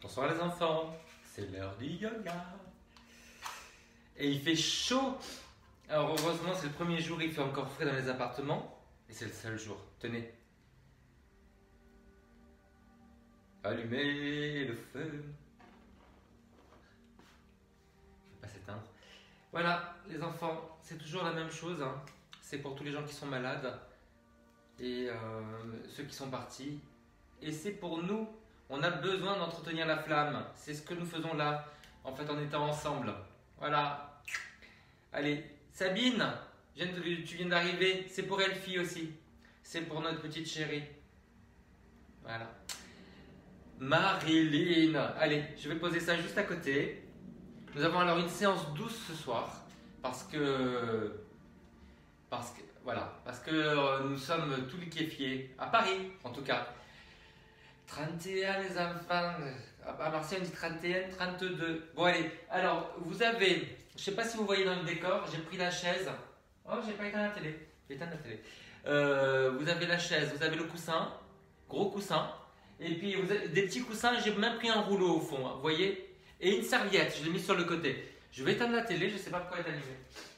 Bonsoir les enfants, c'est l'heure du yoga. Et il fait chaud. Alors heureusement c'est le premier jour, il fait encore frais dans les appartements. Et c'est le seul jour. Tenez. Allumez le feu. Je ne vais pas s'éteindre. Voilà les enfants, c'est toujours la même chose. Hein. C'est pour tous les gens qui sont malades. Et ceux qui sont partis. Et c'est pour nous. On a besoin d'entretenir la flamme. C'est ce que nous faisons là, en fait, en étant ensemble. Voilà. Allez, Sabine, tu viens d'arriver. C'est pour Elfie aussi. C'est pour notre petite chérie. Voilà. Marilyn. Allez, je vais poser ça juste à côté. Nous avons alors une séance douce ce soir. Parce que nous sommes tout liquéfiés. À Paris, en tout cas. 31 les enfants, à Marseille on dit 31, 32. Bon allez, alors vous avez, je sais pas si vous voyez dans le décor, j'ai pris la chaise. Oh j'ai pas éteint la télé, j'ai éteint la télé. Vous avez la chaise, vous avez le coussin, gros coussin. Et puis vous avez des petits coussins, j'ai même pris un rouleau au fond, vous voyez. Et une serviette, je l'ai mis sur le côté. Je vais éteindre la télé, je sais pas pourquoi elle est allumée.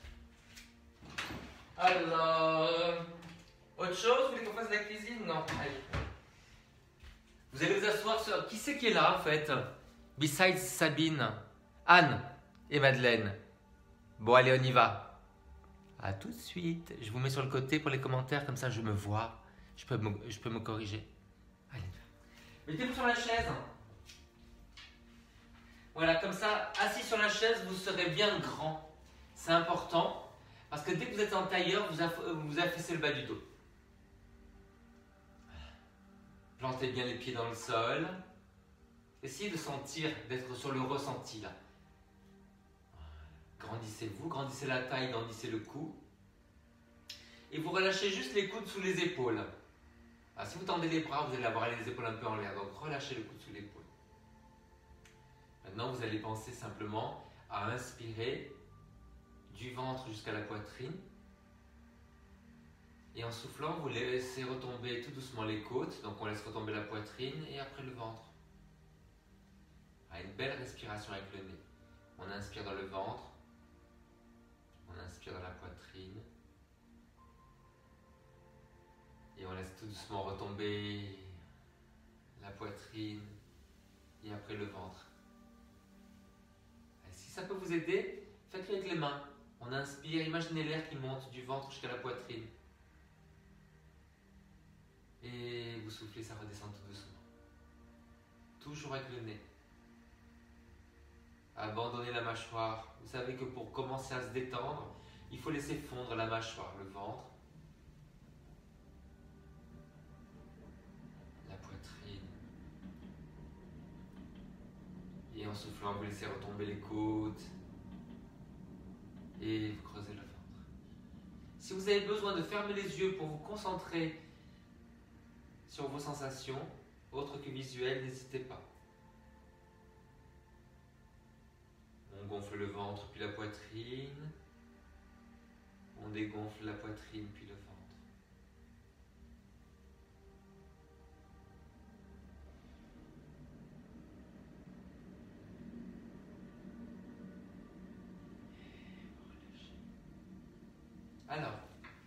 Alors, autre chose, vous voulez qu'on fasse de la cuisine? Non, allez. Vous allez vous asseoir sur... Qui c'est qui est là en fait? Besides Sabine, Anne et Madeleine. Bon allez on y va. A tout de suite. Je vous mets sur le côté pour les commentaires, comme ça je me vois. Je peux me corriger. Allez. Mettez-vous sur la chaise. Voilà, comme ça, assis sur la chaise, vous serez bien grand. C'est important, parce que dès que vous êtes en tailleur, vous affaissez le bas du dos. Plantez bien les pieds dans le sol. Essayez de sentir, d'être sur le ressenti là. Grandissez-vous, grandissez la taille, grandissez le cou. Et vous relâchez juste les coudes sous les épaules. Alors, si vous tendez les bras, vous allez avoir les épaules un peu en l'air. Donc relâchez le coude sous l'épaule. Maintenant, vous allez penser simplement à inspirer du ventre jusqu'à la poitrine. Et en soufflant, vous laissez retomber tout doucement les côtes. Donc on laisse retomber la poitrine et après le ventre. Une belle respiration avec le nez. On inspire dans le ventre. On inspire dans la poitrine. Et on laisse tout doucement retomber la poitrine et après le ventre. Et si ça peut vous aider, faites-le avec les mains. On inspire, imaginez l'air qui monte du ventre jusqu'à la poitrine. Et vous soufflez, ça redescend tout doucement. Toujours avec le nez. Abandonnez la mâchoire. Vous savez que pour commencer à se détendre, il faut laisser fondre la mâchoire, le ventre, la poitrine. Et en soufflant, vous laissez retomber les côtes. Et vous creusez le ventre. Si vous avez besoin de fermer les yeux pour vous concentrer sur vos sensations, autres que visuelles, n'hésitez pas. On gonfle le ventre puis la poitrine. On dégonfle la poitrine puis le ventre. Alors,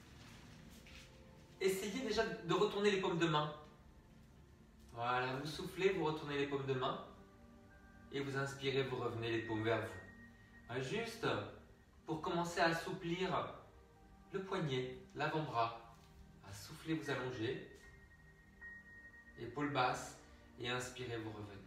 essayez déjà de retourner les paumes de main. Voilà, vous soufflez, vous retournez les paumes de main. Et vous inspirez, vous revenez les paumes vers vous. Juste pour commencer à assouplir le poignet, l'avant-bras. Soufflez, vous allongez. Épaules basses. Et inspirez, vous revenez.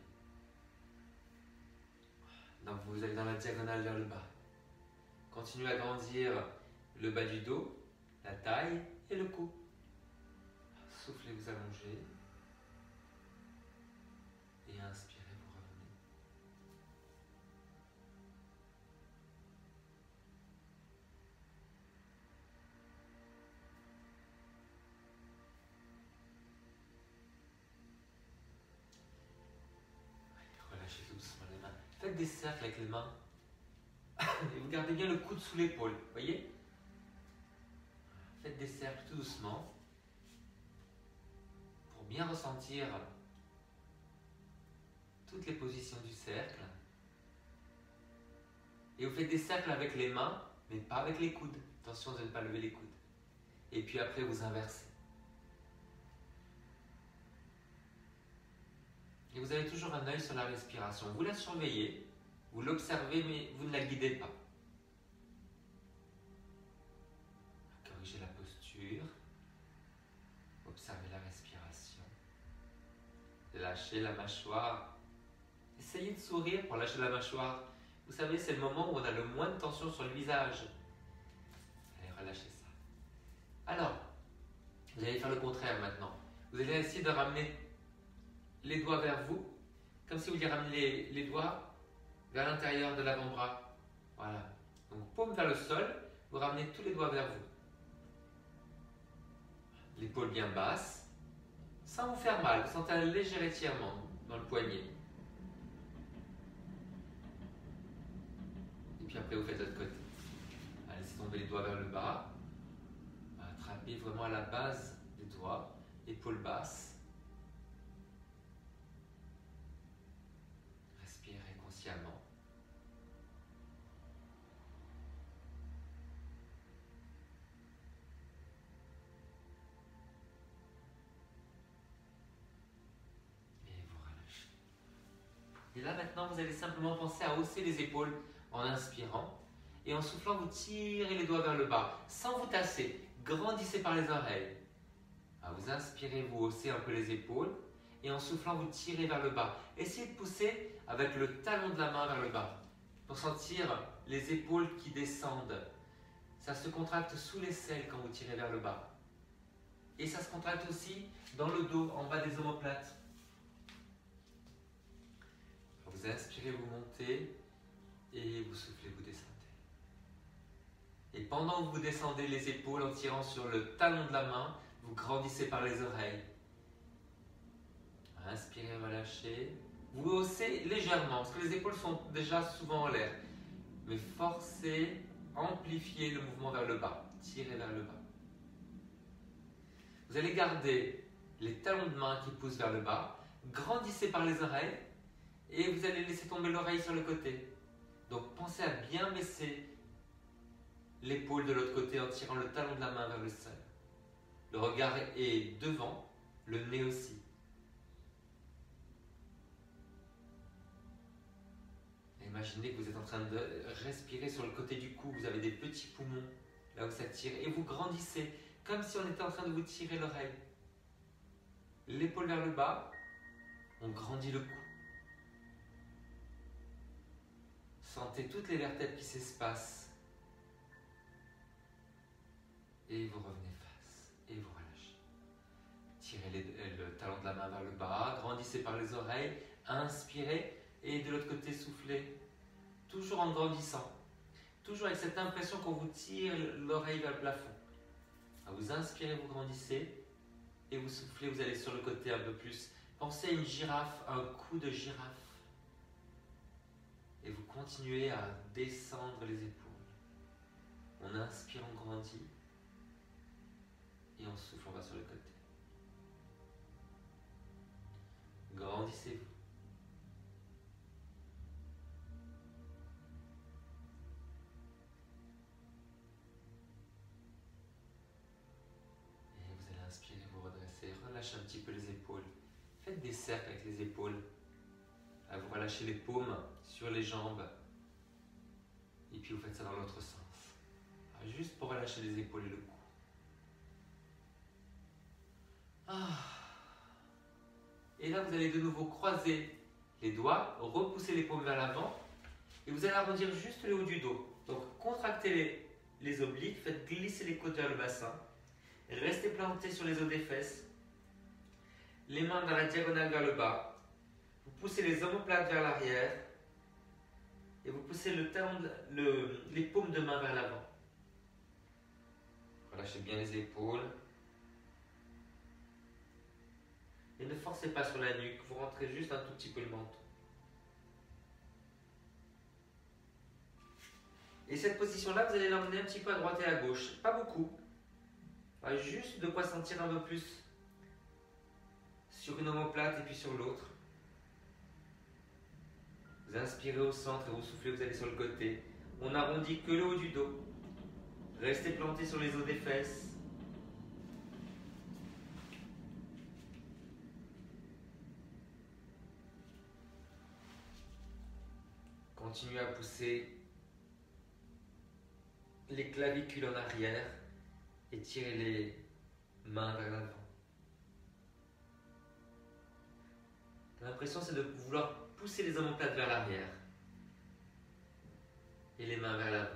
Donc vous allez dans la diagonale vers le bas. Continuez à grandir le bas du dos, la taille et le cou. Soufflez, vous allongez. Et inspirez, vous revenez. Allez, relâchez tout doucement les mains. Faites des cercles avec les mains. Et vous gardez bien le coude sous l'épaule. Voyez? Faites des cercles tout doucement. Pour bien ressentir toutes les positions du cercle. Et vous faites des cercles avec les mains, mais pas avec les coudes. Attention de ne pas lever les coudes. Et puis après, vous inversez. Et vous avez toujours un œil sur la respiration. Vous la surveillez, vous l'observez, mais vous ne la guidez pas. Corrigez la posture. Observez la respiration. Lâchez la mâchoire. Essayez de sourire pour lâcher la mâchoire. Vous savez, c'est le moment où on a le moins de tension sur le visage. Allez, relâchez ça. Alors, vous allez faire le contraire maintenant. Vous allez essayer de ramener les doigts vers vous, comme si vous vouliez ramener les doigts vers l'intérieur de l'avant-bras. Voilà. Donc, paume vers le sol, vous ramenez tous les doigts vers vous. L'épaule bien basse, sans vous faire mal. Vous sentez un léger étirement dans le poignet. Et puis après, vous faites de l'autre côté. Allez, laissez tomber les doigts vers le bas. Attrapez vraiment à la base des doigts, épaule basse. Respirez consciemment. Et vous relâchez. Et là maintenant, vous allez simplement penser à hausser les épaules en inspirant. Et en soufflant, vous tirez les doigts vers le bas, sans vous tasser. Grandissez par les oreilles. Vous inspirez, vous haussez un peu les épaules. Et en soufflant, vous tirez vers le bas. Essayez de pousser avec le talon de la main vers le bas. Pour sentir les épaules qui descendent. Ça se contracte sous l'aisselle quand vous tirez vers le bas. Et ça se contracte aussi dans le dos, en bas des omoplates. Vous inspirez, vous montez. Et vous soufflez, vous descendez. Et pendant que vous descendez les épaules en tirant sur le talon de la main, vous grandissez par les oreilles. Inspirez, relâchez. Vous haussez légèrement, parce que les épaules sont déjà souvent en l'air. Mais forcez, amplifiez le mouvement vers le bas. Tirez vers le bas. Vous allez garder les talons de main qui poussent vers le bas. Grandissez par les oreilles. Et vous allez laisser tomber l'oreille sur le côté. Donc pensez à bien baisser l'épaule de l'autre côté en tirant le talon de la main vers le sol. Le regard est devant, le nez aussi. Imaginez que vous êtes en train de respirer sur le côté du cou, vous avez des petits poumons, là où ça tire, et vous grandissez, comme si on était en train de vous tirer l'oreille. L'épaule vers le bas, on grandit le cou. Sentez toutes les vertèbres qui s'espacent. Et vous revenez face, et vous relâchez. Tirez le talon de la main vers le bas, grandissez par les oreilles, inspirez, et de l'autre côté, soufflez. Toujours en grandissant. Toujours avec cette impression qu'on vous tire l'oreille vers le plafond. Vous inspirez, vous grandissez. Et vous soufflez, vous allez sur le côté un peu plus. Pensez à une girafe, un cou de girafe. Et vous continuez à descendre les épaules. On inspire, on grandit. Et on souffle, on va sur le côté. Grandissez-vous. Relâchez un petit peu les épaules. Faites des cercles avec les épaules. Vous relâchez les paumes sur les jambes. Et puis vous faites ça dans l'autre sens. Juste pour relâcher les épaules et le cou. Et là, vous allez de nouveau croiser les doigts, repousser les paumes vers l'avant. Et vous allez arrondir juste le haut du dos. Donc contractez les obliques, faites glisser les côtes vers le bassin. Restez planté sur les os des fesses. Les mains dans la diagonale vers le bas. Vous poussez les omoplates vers l'arrière. Et vous poussez les paumes de main vers l'avant. Relâchez bien les épaules. Et ne forcez pas sur la nuque. Vous rentrez juste un tout petit peu le menton. Et cette position-là, vous allez l'emmener un petit peu à droite et à gauche. Pas beaucoup. Juste de quoi sentir un peu plus sur une omoplate et puis sur l'autre. Vous inspirez au centre et vous soufflez, vous allez sur le côté. On arrondit que le haut du dos. Restez planté sur les os des fesses. Continuez à pousser les clavicules en arrière et tirez les mains vers l'avant. L'impression c'est de vouloir pousser les omoplates vers l'arrière et les mains vers l'avant.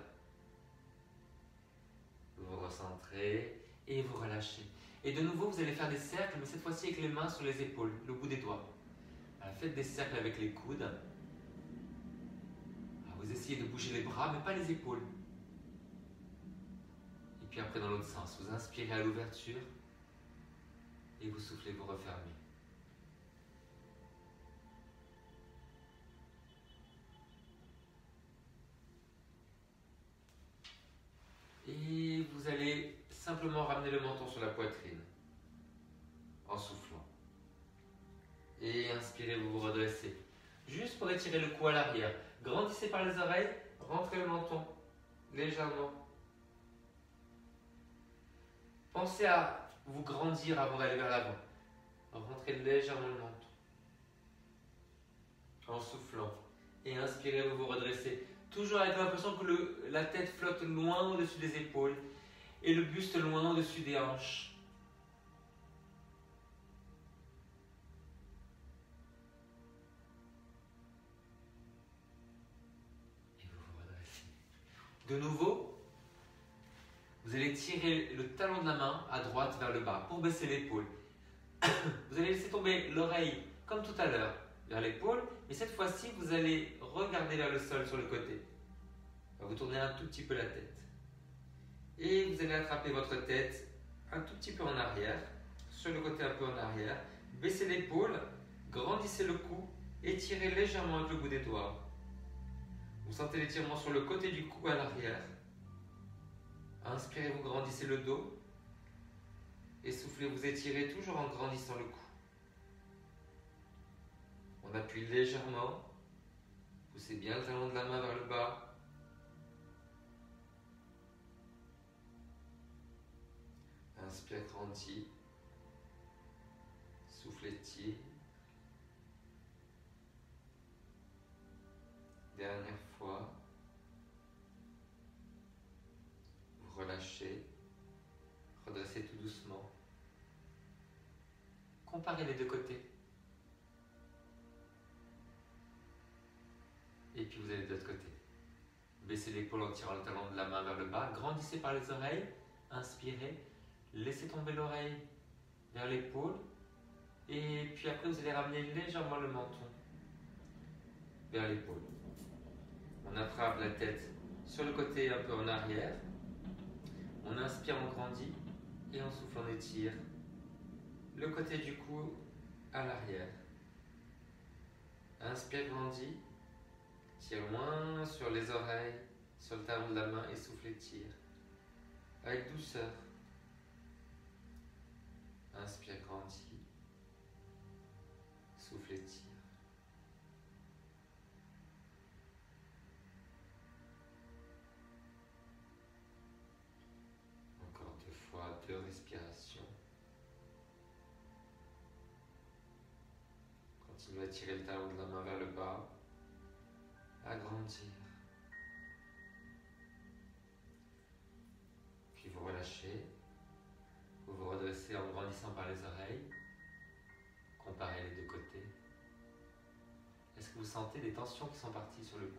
Vous vous recentrez et vous relâchez. Et de nouveau vous allez faire des cercles, mais cette fois-ci avec les mains sur les épaules, le bout des doigts. Alors, faites des cercles avec les coudes. Alors, vous essayez de bouger les bras mais pas les épaules. Et puis après dans l'autre sens, vous inspirez à l'ouverture et vous soufflez, vous refermez. Et vous allez simplement ramener le menton sur la poitrine en soufflant. Et inspirez, vous vous redressez. Juste pour étirer le cou à l'arrière. Grandissez par les oreilles, rentrez le menton légèrement. Pensez à vous grandir avant d'aller vers l'avant. Rentrez légèrement le menton. En soufflant. Et inspirez, vous vous redressez. Toujours avec l'impression que la tête flotte loin au-dessus des épaules et le buste loin au-dessus des hanches. Et vous vous redressez. De nouveau, vous allez tirer le talon de la main à droite vers le bas pour baisser l'épaule. Vous allez laisser tomber l'oreille comme tout à l'heure vers l'épaule, mais cette fois-ci, vous allez regarder vers le sol sur le côté. Vous tournez un tout petit peu la tête. Et vous allez attraper votre tête un tout petit peu en arrière, sur le côté un peu en arrière. Baissez l'épaule, grandissez le cou, étirez légèrement avec le bout des doigts. Vous sentez l'étirement sur le côté du cou à l'arrière. Inspirez, vous grandissez le dos. Et soufflez, vous étirez toujours en grandissant le cou. On appuie légèrement. Poussez bien le talon de la main vers le bas. Inspire, grandis. Souffle, étire. Dernière fois. Vous relâchez. Redressez tout doucement. Comparez les deux côtés. Et puis vous allez de l'autre côté. Baissez l'épaule en tirant le talon de la main vers le bas. Grandissez par les oreilles. Inspirez. Laissez tomber l'oreille vers l'épaule. Et puis après, vous allez ramener légèrement le menton vers l'épaule. On attrape la tête sur le côté un peu en arrière. On inspire, on grandit. Et on souffle, on étire le côté du cou à l'arrière. Inspire, grandis. Tire loin sur les oreilles, sur le talon de la main et souffle, étire. Avec douceur. Inspire, grandis. Souffle, étire. Encore 2 fois, 2 respirations. Continuez à tirer le talon de la main vers le bas. Agrandir. Puis vous relâchez. Vous vous redressez en grandissant par les oreilles. Comparez les deux côtés. Est-ce que vous sentez des tensions qui sont parties sur le cou?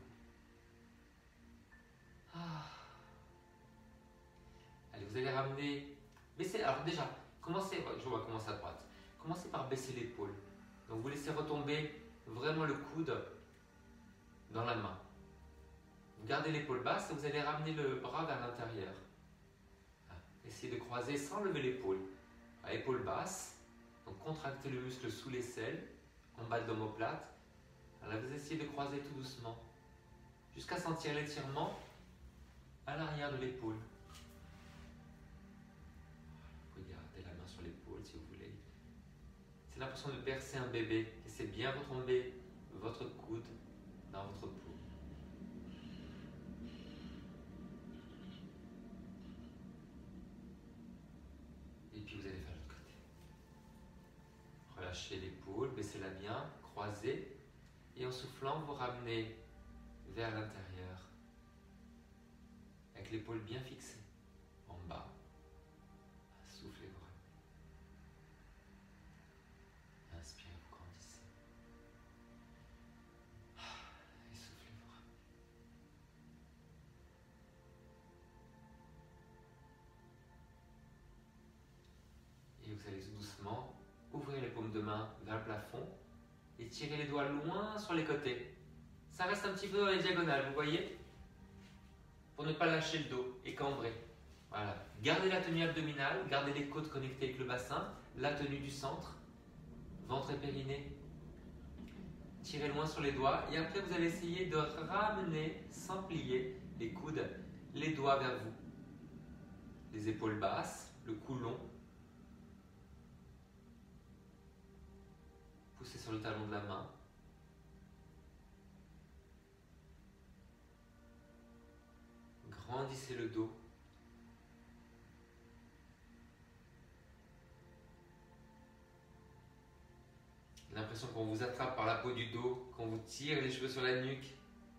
Allez, vous allez ramener... Baissez... Alors déjà, commencez... Je vais commencer à droite. Commencez par baisser l'épaule. Donc vous laissez retomber vraiment le coude dans la main. Vous gardez l'épaule basse et vous allez ramener le bras vers l'intérieur. Essayez de croiser sans lever l'épaule. À épaule basse, donc contractez le muscle sous l'aisselle, en bas de l'omoplate. Alors vous essayez de croiser tout doucement, jusqu'à sentir l'étirement à l'arrière de l'épaule. Vous pouvez garder la main sur l'épaule si vous voulez. C'est l'impression de bercer un bébé. Laissez bien retomber votre coude dans votre peau. Et puis vous allez faire l'autre côté. Relâchez l'épaule, baissez-la bien, croisez. Et en soufflant, vous ramenez vers l'intérieur. Avec l'épaule bien fixée. En bas. Soufflez, vous ramenez. Inspirez, vous grandissez. Et soufflez, vous ramenez. Et vous allez doucement ouvrir les paumes de main vers le plafond et tirer les doigts loin sur les côtés. Ça reste un petit peu dans les diagonales, vous voyez? Pour ne pas lâcher le dos et cambrer. Voilà. Gardez la tenue abdominale, gardez les côtes connectées avec le bassin, la tenue du centre, ventre et périnée. Tirez loin sur les doigts et après vous allez essayer de ramener sans plier les coudes, les doigts vers vous. Les épaules basses, le cou long. Poussez sur le talon de la main. Grandissez le dos. L'impression qu'on vous attrape par la peau du dos, qu'on vous tire les cheveux sur la nuque.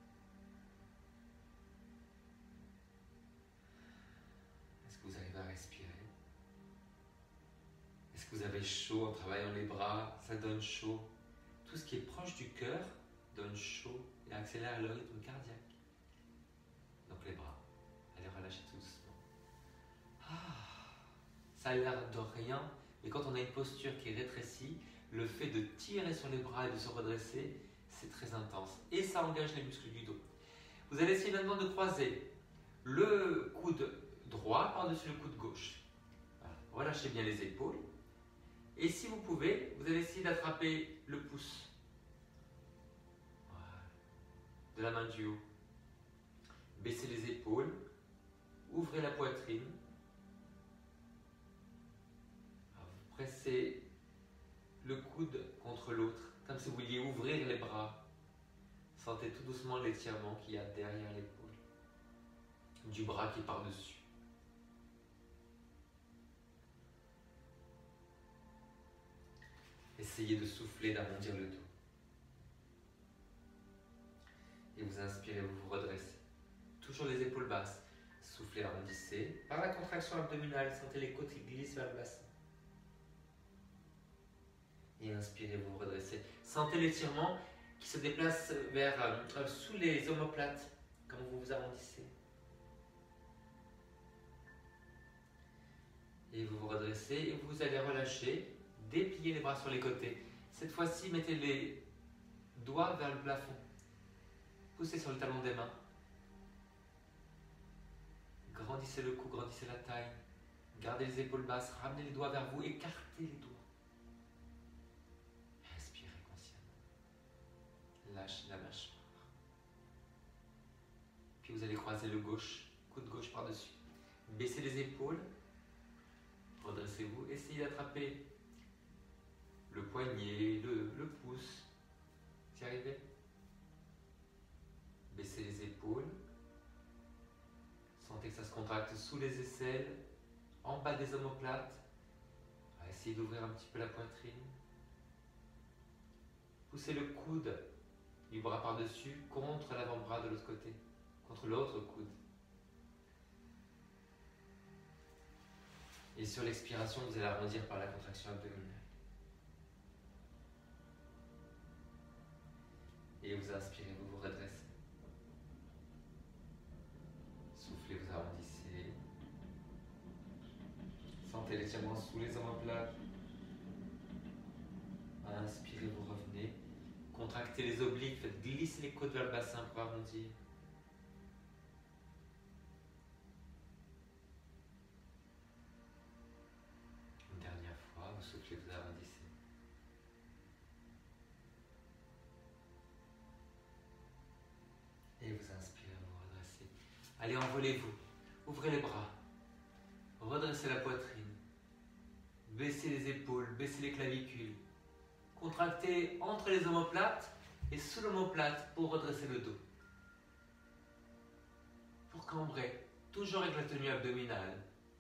Est-ce que vous arrivez à respirer? Est-ce que vous avez chaud en travaillant les bras? Ça donne chaud. Tout ce qui est proche du cœur donne chaud et accélère le rythme cardiaque. Donc les bras, allez relâcher tout doucement. Ça a l'air de rien, mais quand on a une posture qui est rétrécie, le fait de tirer sur les bras et de se redresser, c'est très intense. Et ça engage les muscles du dos. Vous allez essayer maintenant de croiser le coude droit par-dessus le coude gauche. Voilà. Relâchez bien les épaules. Et si vous pouvez, vous allez essayer d'attraper le pouce. Voilà. De la main du haut. Baissez les épaules. Ouvrez la poitrine. Vous pressez le coude contre l'autre, comme si vous vouliez ouvrir les bras. Sentez tout doucement l'étirement qu'il y a derrière l'épaule, du bras qui est par-dessus. Essayez de souffler, d'arrondir le dos. Et vous inspirez, vous vous redressez. Toujours les épaules basses. Soufflez, arrondissez. Par la contraction abdominale, sentez les côtes qui glissent vers le bassin. Et inspirez, vous vous redressez. Sentez l'étirement qui se déplace vers sous les omoplates quand vous vous arrondissez. Et vous vous redressez et vous allez relâcher, déplier les bras sur les côtés. Cette fois-ci, mettez les doigts vers le plafond. Poussez sur le talon des mains. Grandissez le cou, grandissez la taille. Gardez les épaules basses, ramenez les doigts vers vous, écartez les doigts. Respirez consciemment. Lâchez la mâchoire. Puis vous allez croiser le gauche, coude gauche par-dessus. Baissez les épaules. Redressez-vous. Essayez d'attraper le poignet, le pouce. Vous y arrivez? Baissez les épaules. Sentez que ça se contracte sous les aisselles, en bas des omoplates. Essayez d'ouvrir un petit peu la poitrine. Poussez le coude du bras par-dessus contre l'avant-bras de l'autre côté, contre l'autre coude. Et sur l'expiration, vous allez arrondir par la contraction abdominale. Et vous inspirez, vous vous redressez. Soufflez, vous arrondissez. Sentez l'étirement sous les omoplates. Inspirez, vous revenez. Contractez les obliques, faites glisser les côtes vers le bassin pour arrondir. Une dernière fois, vous soufflez, vous arrondissez. Et vous inspirez, vous redressez. Allez, envolez-vous. Ouvrez les bras. Redressez la poitrine. Baissez les épaules, baissez les clavicules. Contractez entre les omoplates Et sous l'omoplate pour redresser le dos. Pour cambrer, toujours avec la tenue abdominale.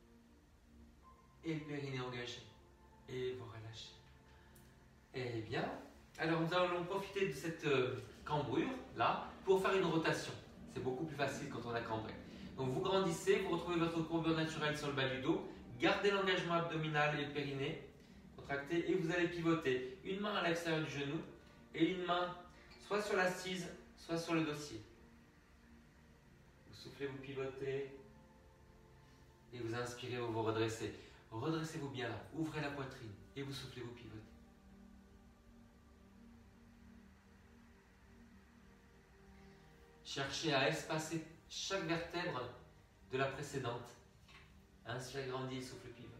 Et le périnée engagé. Et vous relâchez. Eh bien, alors nous allons profiter de cette cambrure là pour faire une rotation. C'est beaucoup plus facile quand on a cambré. Donc vous grandissez, vous retrouvez votre courbure naturelle sur le bas du dos, gardez l'engagement abdominal et le périnée contracté et vous allez pivoter. Une main à l'extérieur du genou et une main soit sur l'assise, soit sur le dossier. Vous soufflez, vous pivotez et vous inspirez, vous vous redressez. Redressez-vous bien là, ouvrez la poitrine et vous soufflez, vous pivotez. Cherchez à espacer chaque vertèbre de la précédente. Inspire, grandis, souffle, pivote.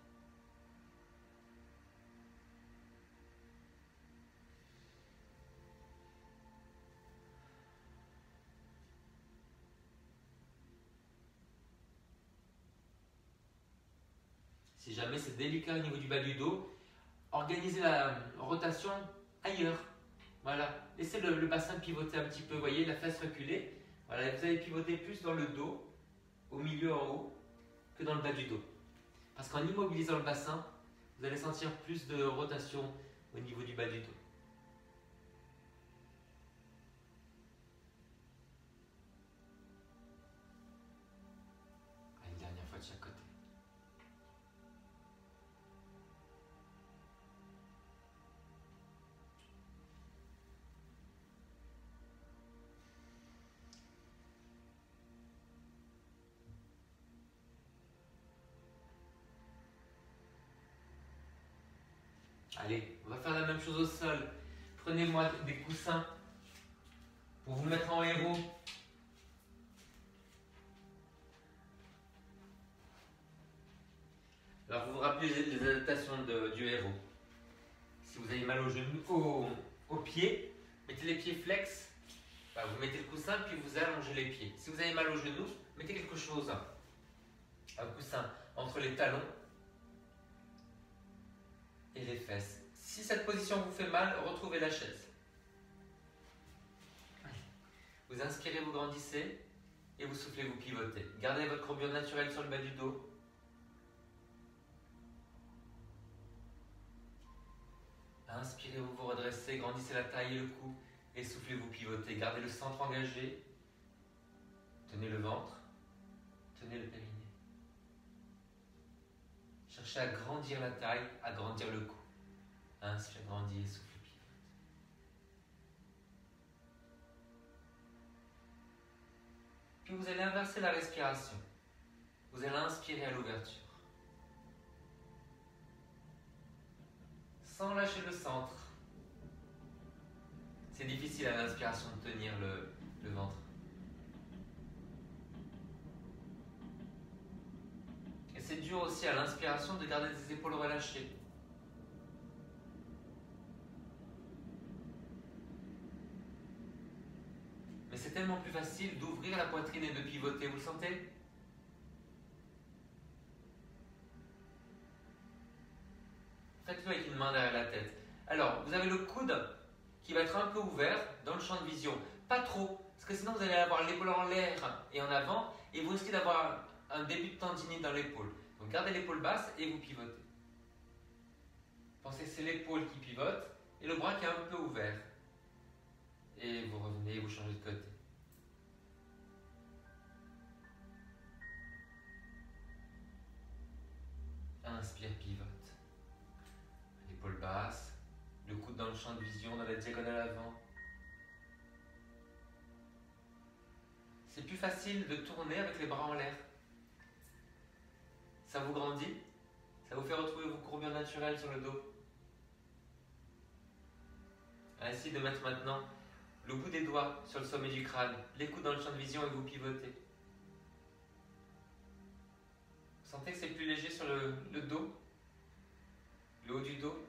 Si jamais c'est délicat au niveau du bas du dos, organisez la rotation ailleurs. Voilà, laissez le bassin pivoter un petit peu, voyez, la fesse reculée. Voilà, vous allez pivoter plus dans le dos, au milieu, en haut, que dans le bas du dos. Parce qu'en immobilisant le bassin, vous allez sentir plus de rotation au niveau du bas du dos. Une dernière fois de chaque côté. Allez, on va faire la même chose au sol. Prenez-moi des coussins pour vous mettre en héros. Alors vous vous rappelez les adaptations du héros. Si vous avez mal au genou, au pied, mettez les pieds flex. Enfin, vous mettez le coussin puis vous allongez les pieds. Si vous avez mal au genou, mettez quelque chose, un coussin entre les talons et les fesses. Si cette position vous fait mal, retrouvez la chaise. Vous inspirez, vous grandissez et vous soufflez, vous pivotez. Gardez votre courbure naturelle sur le bas du dos. Inspirez, vous vous redressez, grandissez la taille et le cou et soufflez, vous pivotez. Gardez le centre engagé. Tenez le ventre, tenez le périnée. Cherchez à grandir la taille, à grandir le cou. Inspire, grandis et souffle, pivote. Puis vous allez inverser la respiration. Vous allez inspirer à l'ouverture. Sans lâcher le centre. C'est difficile à l'inspiration de tenir le ventre. Et c'est dur aussi à l'inspiration de garder des épaules relâchées. Mais c'est tellement plus facile d'ouvrir la poitrine et de pivoter, vous le sentez ? Faites-le avec une main derrière la tête. Alors, vous avez le coude qui va être un peu ouvert dans le champ de vision. Pas trop, parce que sinon vous allez avoir l'épaule en l'air et en avant, et vous risquez d'avoir un début de tendinite dans l'épaule. Donc gardez l'épaule basse et vous pivotez. Pensez que c'est l'épaule qui pivote et le bras qui est un peu ouvert. Et vous revenez, vous changez de côté. Inspire, pivote. L'épaule basse, le coude dans le champ de vision, dans la diagonale avant. C'est plus facile de tourner avec les bras en l'air. Ça vous grandit, ça vous fait retrouver vos courbures naturelles sur le dos. Essayez de mettre maintenant le bout des doigts sur le sommet du crâne, les coudes dans le champ de vision et vous pivotez. Vous sentez que c'est plus léger sur le dos, le haut du dos.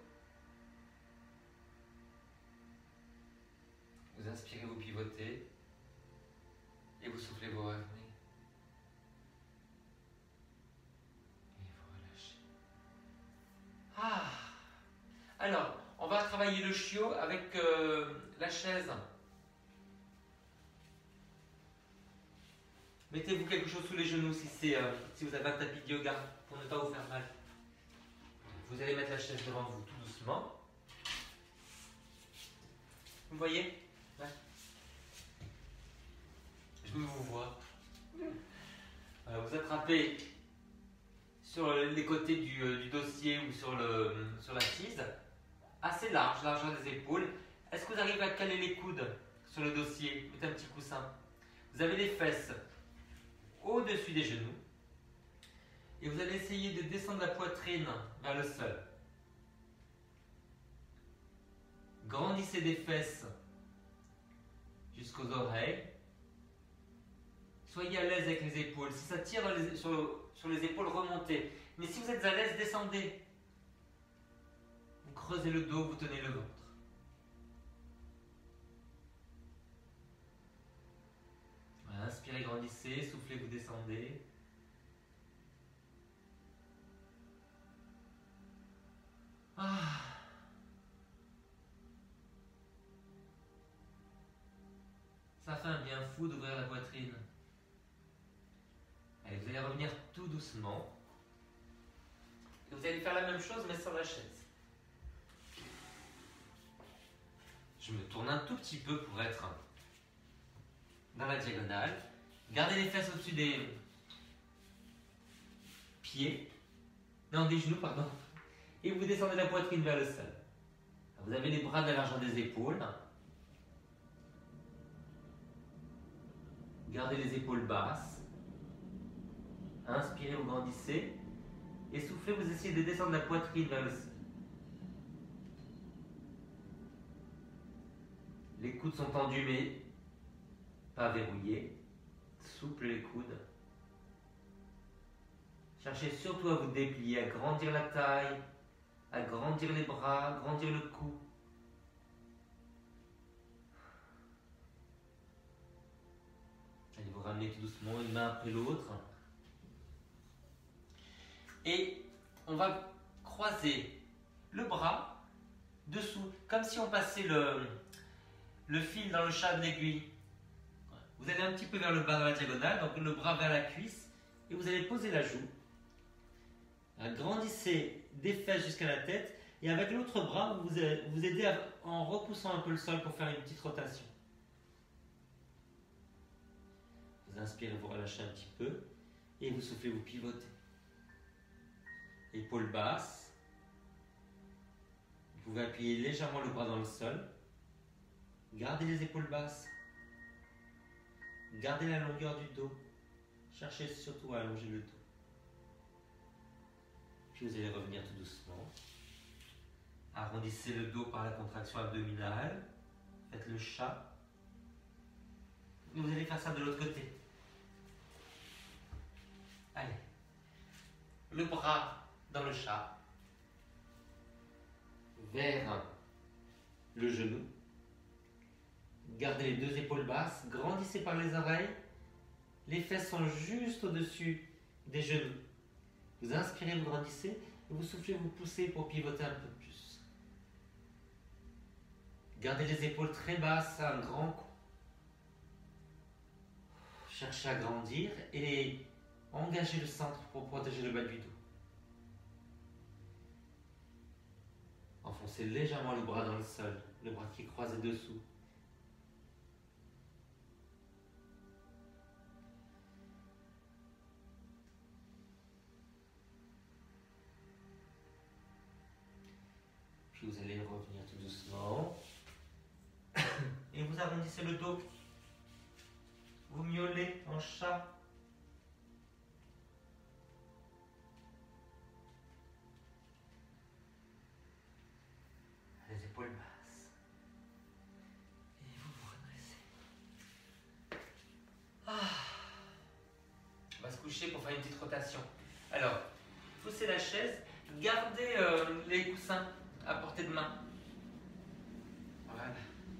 Vous inspirez, vous pivotez et vous soufflez, vous revenez. Et vous relâchez. Alors, on va travailler travailler le chiot avec la chaise. Mettez-vous quelque chose sous les genoux si vous avez un tapis de yoga pour ne pas vous faire mal. Vous allez mettre la chaise devant vous tout doucement. Vous voyez? Ouais. Je vous vois. Vous attrapez sur les côtés du dossier ou sur l'assise, assez large, largeur des épaules. Est-ce que vous arrivez à caler les coudes sur le dossier? Mettez un petit coussin. Vous avez les fesses au-dessus des genoux. Et vous allez essayer de descendre la poitrine vers le sol. Grandissez des fesses jusqu'aux oreilles. Soyez à l'aise avec les épaules. Si ça tire sur les épaules, remontez. Mais si vous êtes à l'aise, descendez. Vous creusez le dos, vous tenez le ventre. Voilà, inspirez, grandissez, soufflez, vous descendez. Ah. Ça fait un bien fou d'ouvrir la poitrine. Allez, vous allez revenir tout doucement. Et vous allez faire la même chose, mais sur la chaise. Je me tourne un tout petit peu pour être dans la diagonale. Gardez les fesses au-dessus des pieds. Non, des genoux, pardon. Et vous descendez la poitrine vers le sol. Vous avez les bras de la largeur des épaules. Gardez les épaules basses. Inspirez, vous grandissez. Et soufflez, vous essayez de descendre la poitrine vers le sol. Les coudes sont tendus mais pas verrouillés. Souple les coudes. Cherchez surtout à vous déplier, à grandir la taille, à grandir les bras, à grandir le cou. Allez vous ramener tout doucement une main après l'autre. Et on va croiser le bras dessous, comme si on passait le fil dans le chat de l'aiguille. Vous allez un petit peu vers le bas dans la diagonale, donc le bras vers la cuisse, et vous allez poser la joue. Agrandissez des fesses jusqu'à la tête, et avec l'autre bras, vous aidez en repoussant un peu le sol pour faire une petite rotation. Vous inspirez, vous relâchez un petit peu, et vous soufflez, vous pivotez. Épaules basses. Vous pouvez appuyer légèrement le bras dans le sol. Gardez les épaules basses. Gardez la longueur du dos. Cherchez surtout à allonger le dos. Puis vous allez revenir tout doucement. Arrondissez le dos par la contraction abdominale. Faites le chat. Et vous allez faire ça de l'autre côté. Allez. Le bras dans le chat. Vers le genou. Gardez les deux épaules basses. Grandissez par les oreilles. Les fesses sont juste au-dessus des genoux. Vous inspirez, vous grandissez. Et vous soufflez, vous poussez pour pivoter un peu plus. Gardez les épaules très basses, un grand coup. Cherchez à grandir et engagez le centre pour protéger le bas du dos. Enfoncez légèrement le bras dans le sol, le bras qui est croisé dessous. Puis vous allez revenir tout doucement. Et vous arrondissez le dos. Vous miaulez en chat. Les épaules basses. Et vous vous redressez. On va se coucher pour faire une petite rotation. Alors, poussez la chaise. Gardez les coussins à portée de main. Voilà.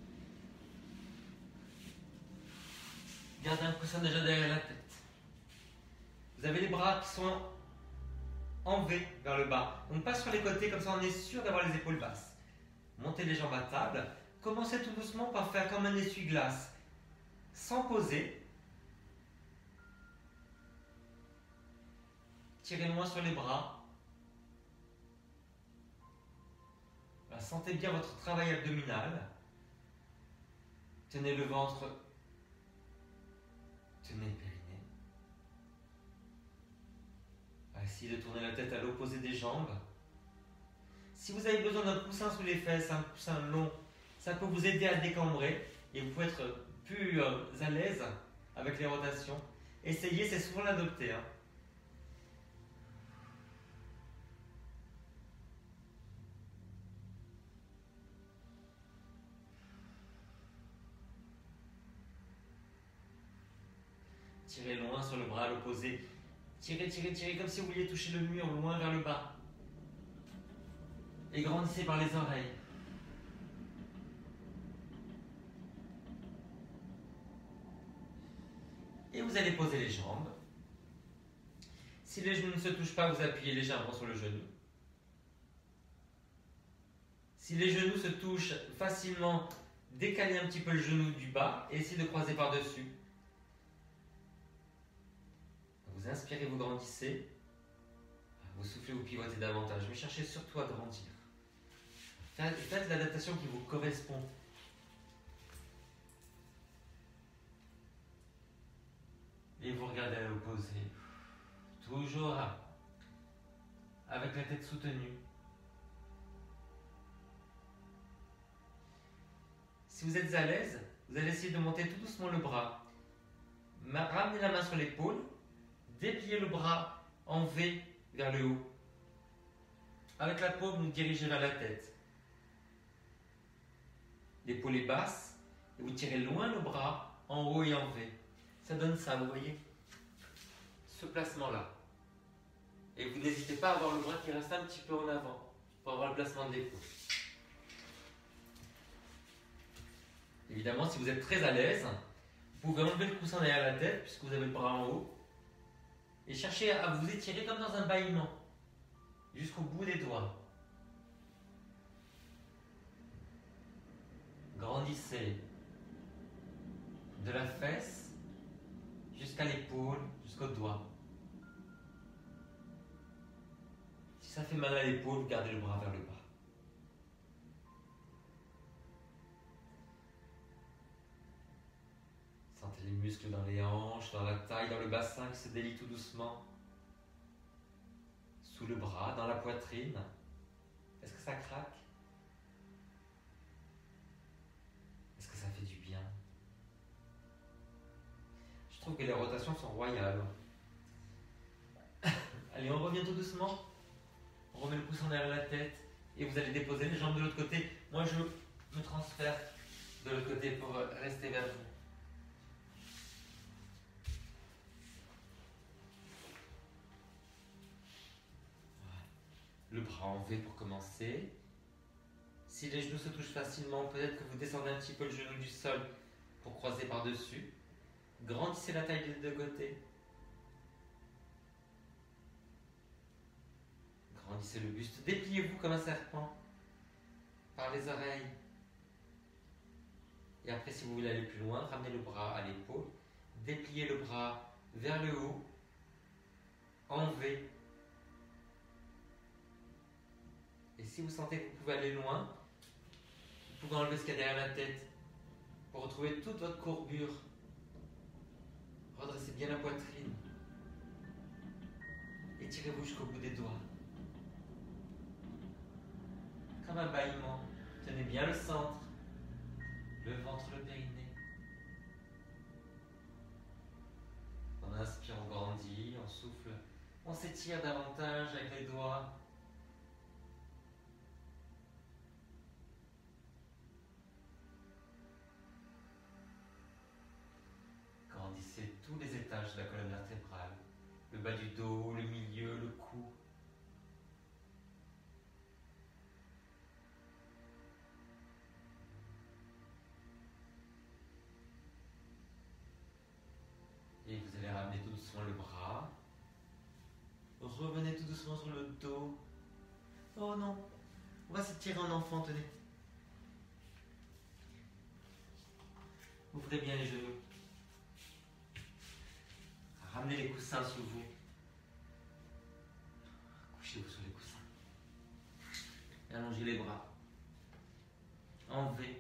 Gardez un coussin déjà derrière la tête. Vous avez les bras qui sont en V vers le bas. Donc pas sur les côtés, comme ça on est sûr d'avoir les épaules basses. Montez les jambes à table. Commencez tout doucement par faire comme un essuie-glace. Sans poser. Tirez loin sur les bras. Sentez bien votre travail abdominal. Tenez le ventre. Tenez le périnée. Essayez de tourner la tête à l'opposé des jambes. Si vous avez besoin d'un coussin sous les fesses, un coussin long, ça peut vous aider à décambrer et vous pouvez être plus à l'aise avec les rotations. Essayez, c'est souvent l'adopter. Tirez loin sur le bras à l'opposé. Tirez, tirez, tirez comme si vous vouliez toucher le mur, loin vers le bas. Et grandissez par les oreilles. Et vous allez poser les jambes. Si les genoux ne se touchent pas, vous appuyez légèrement sur le genou. Si les genoux se touchent facilement, décalez un petit peu le genou du bas et essayez de croiser par-dessus. Vous inspirez, vous grandissez. Vous soufflez, vous pivotez davantage. Mais cherchez surtout à grandir. Faites l'adaptation qui vous correspond. Et vous regardez à l'opposé. Toujours avec la tête soutenue. Si vous êtes à l'aise, vous allez essayer de monter tout doucement le bras. Ramenez la main sur l'épaule. Dépliez le bras en V vers le haut. Avec la paume, vous dirigez vers la tête. L'épaule est basse et vous tirez loin le bras en haut et en V. Ça donne ça, vous voyez? Ce placement-là. Et vous n'hésitez pas à avoir le bras qui reste un petit peu en avant pour avoir le placement de l'épaule. Évidemment, si vous êtes très à l'aise, vous pouvez enlever le coussin derrière la tête puisque vous avez le bras en haut et chercher à vous étirer comme dans un bâillement jusqu'au bout des doigts. Grandissez de la fesse jusqu'à l'épaule, jusqu'au doigt. Si ça fait mal à l'épaule, gardez le bras vers le bas. Sentez les muscles dans les hanches, dans la taille, dans le bassin qui se délient tout doucement. Sous le bras, dans la poitrine. Est-ce que ça craque? Est-ce que ça fait du bien? Je trouve que les rotations sont royales. Allez, on revient tout doucement. On remet le coussin derrière la tête et vous allez déposer les jambes de l'autre côté. Moi, je me transfère de l'autre côté pour rester vers vous. Le bras en V pour commencer. Si les genoux se touchent facilement, peut-être que vous descendez un petit peu le genou du sol pour croiser par-dessus. Grandissez la taille des deux côtés. Grandissez le buste. Dépliez-vous comme un serpent par les oreilles. Et après, si vous voulez aller plus loin, ramenez le bras à l'épaule. Dépliez le bras vers le haut. En V. Et si vous sentez que vous pouvez aller loin, vous pouvez enlever ce qu'il y a derrière la tête pour retrouver toute votre courbure. Redressez bien la poitrine. Étirez-vous jusqu'au bout des doigts. Comme un bâillement. Tenez bien le centre, le ventre, le périnée. On inspire, on grandit, on souffle, on s'étire davantage avec les doigts. Grandissez tous les étages de la colonne vertébrale, le bas du dos, le milieu, le cou. Et vous allez ramener tout doucement le bras. Revenez tout doucement sur le dos. Oh non, on va s'étirer en enfant, tenez. Ouvrez bien les genoux. Ramenez les coussins sous vous. Couchez-vous sur les coussins. Et allongez les bras. En V.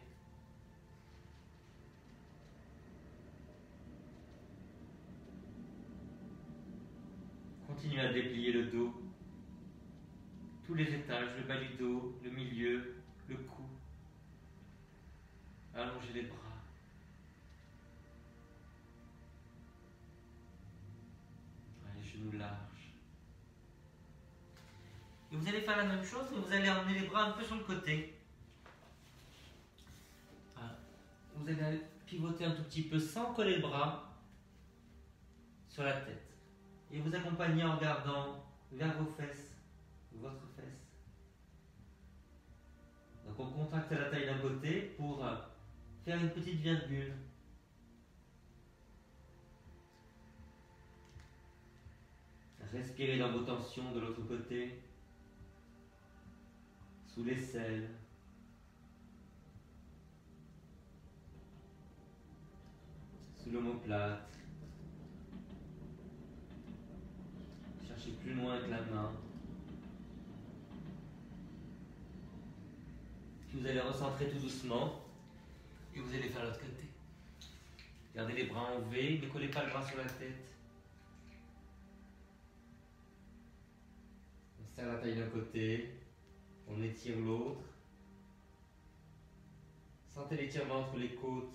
Continuez à déplier le dos. Tous les étages, le bas du dos, le milieu, le cou. Allongez les bras. Les genoux larges. Et vous allez faire la même chose, mais vous allez emmener les bras un peu sur le côté. Voilà. Vous allez pivoter un tout petit peu sans coller le bras sur la tête. Et vous accompagnez en regardant vers vos fesses, votre fesse. Donc on contracte la taille d'un côté pour faire une petite virgule. Respirez dans vos tensions de l'autre côté, sous l'aisselle. Sous l'omoplate. Cherchez plus loin avec la main. Puis vous allez recentrer tout doucement. Et vous allez faire l'autre côté. Gardez les bras en V, ne collez pas le bras sur la tête. On serre la taille d'un côté, on étire l'autre. Sentez l'étirement entre les côtes.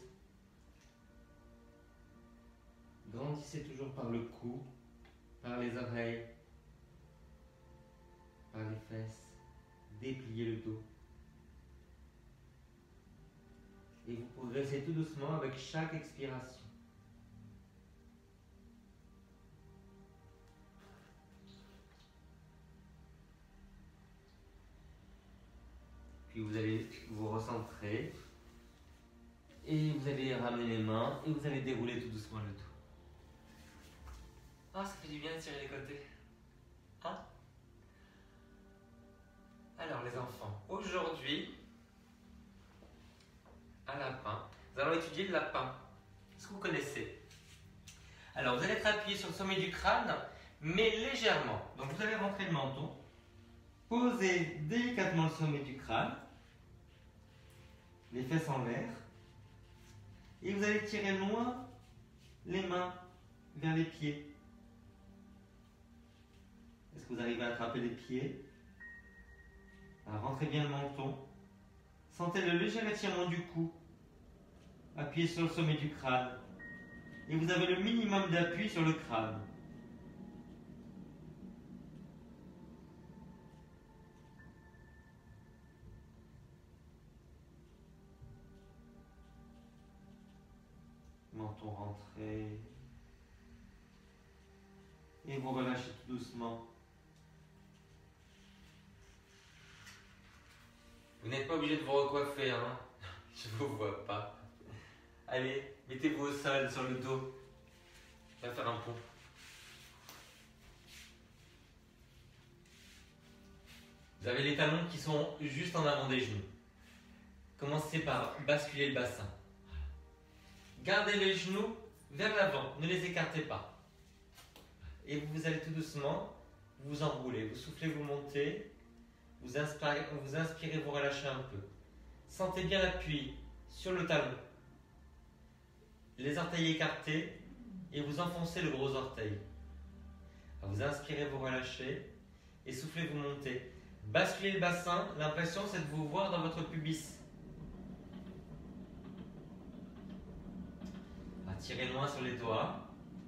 Grandissez toujours par le cou, par les oreilles, par les fesses. Dépliez le dos. Et vous progressez tout doucement avec chaque expiration. Puis vous allez vous recentrer. Et vous allez ramener les mains et vous allez dérouler tout doucement le dos. Ah, ça fait du bien de tirer les côtés. Hein? Alors les enfants, aujourd'hui, un lapin. Nous allons étudier le lapin. Est-ce que vous connaissez? Alors vous allez être appuyé sur le sommet du crâne, mais légèrement. Donc vous allez rentrer le menton, poser délicatement le sommet du crâne, les fesses en l'air, et vous allez tirer loin les mains vers les pieds. Est-ce que vous arrivez à attraper les pieds? Alors, rentrez bien le menton. Sentez le léger étirement du cou. Appuyez sur le sommet du crâne. Et vous avez le minimum d'appui sur le crâne. Menton rentré. Et vous relâchez tout doucement. Vous n'êtes pas obligé de vous recoiffer, hein? Je ne vous vois pas. Allez, mettez-vous au sol, sur le dos. On va faire un pont. Vous avez les talons qui sont juste en avant des genoux. Commencez par basculer le bassin. Gardez les genoux vers l'avant, ne les écartez pas. Et vous allez tout doucement vous enrouler. Vous soufflez, vous montez. Vous inspirez, vous relâchez un peu. Sentez bien l'appui sur le talon. Les orteils écartés et vous enfoncez le gros orteil. Alors vous inspirez, vous relâchez et soufflez, vous montez. Basculez le bassin, l'impression c'est de vous voir dans votre pubis. Tirez loin sur les doigts.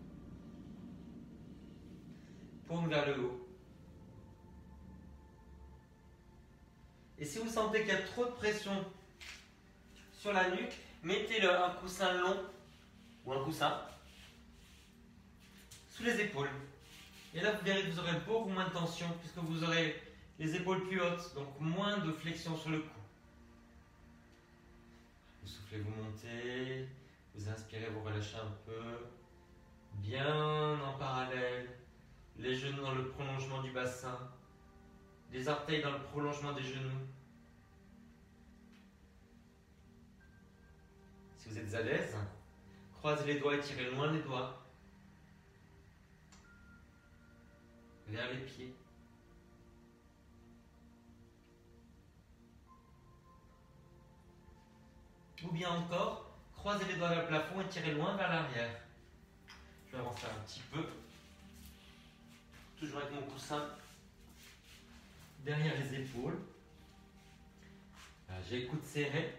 Paume vers le haut. Et si vous sentez qu'il y a trop de pression sur la nuque, mettez un coussin long ou un coussin sous les épaules. Et là, vous verrez que vous aurez beaucoup moins de tension puisque vous aurez les épaules plus hautes, donc moins de flexion sur le cou. Vous soufflez, vous montez, vous inspirez, vous relâchez un peu, bien en parallèle, les genoux dans le prolongement du bassin, les orteils dans le prolongement des genoux. Si vous êtes à l'aise, Croisez les doigts, étirez loin les doigts. Vers les pieds. Ou bien encore, croisez les doigts vers le plafond et tirez loin vers l'arrière. Je vais avancer un petit peu. Toujours avec mon coussin derrière les épaules. J'ai les coudes serrés.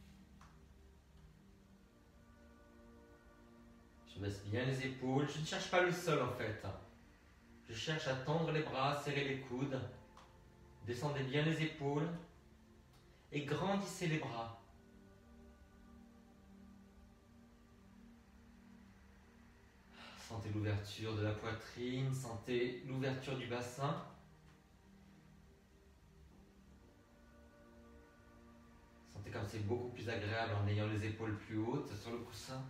Je baisse bien les épaules. Je ne cherche pas le sol en fait. Je cherche à tendre les bras, serrer les coudes. Descendez bien les épaules et grandissez les bras. Sentez l'ouverture de la poitrine, sentez l'ouverture du bassin. Sentez comme c'est beaucoup plus agréable en ayant les épaules plus hautes sur le coussin.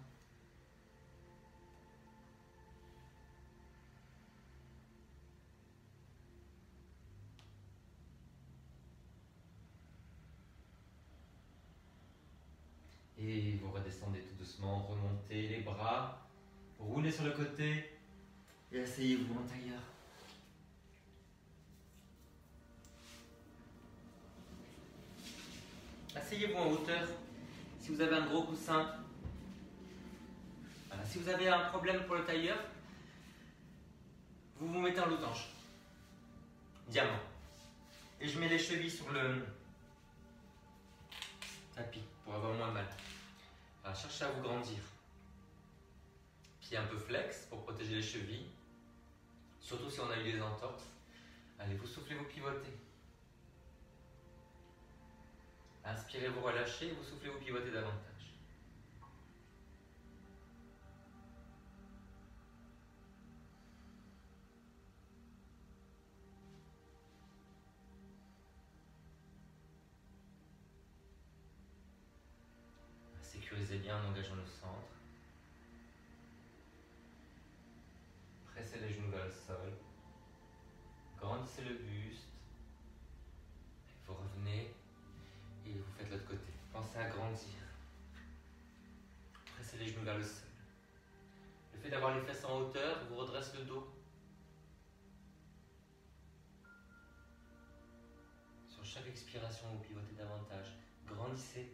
Et vous redescendez tout doucement, remontez les bras, roulez sur le côté et asseyez-vous en tailleur. Asseyez-vous en hauteur. Si vous avez un gros coussin, voilà. Si vous avez un problème pour le tailleur, vous vous mettez en losange, diamant. Et je mets les chevilles sur le tapis pour avoir moins mal. Voilà, cherchez à vous grandir. Pied un peu flex pour protéger les chevilles. Surtout si on a eu des entorses. Allez, vous soufflez, vous pivotez. Inspirez, vous relâchez, vous soufflez, vous pivotez davantage. Sécurisez bien en engageant le centre. Pressez les genoux vers le sol. Grandissez le buste. Vous revenez et vous faites l'autre côté. Pensez à grandir. Pressez les genoux vers le sol. Le fait d'avoir les fesses en hauteur vous redresse le dos. Sur chaque expiration, vous pivotez davantage. Grandissez.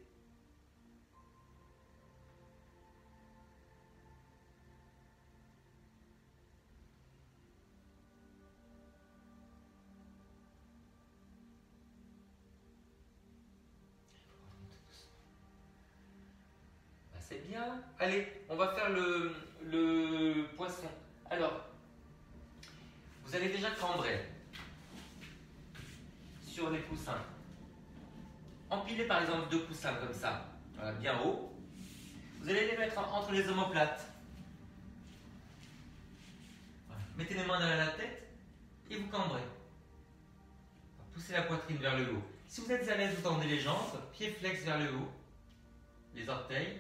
C'est bien. Allez, on va faire le poisson. Alors, vous allez déjà cambrer sur les coussins. Empilez par exemple 2 coussins comme ça, voilà, bien haut. Vous allez les mettre entre les omoplates. Voilà. Mettez les mains derrière la tête et vous cambrez. Poussez la poitrine vers le haut. Si vous êtes à l'aise, vous tendez les jambes, pieds flex vers le haut, les orteils.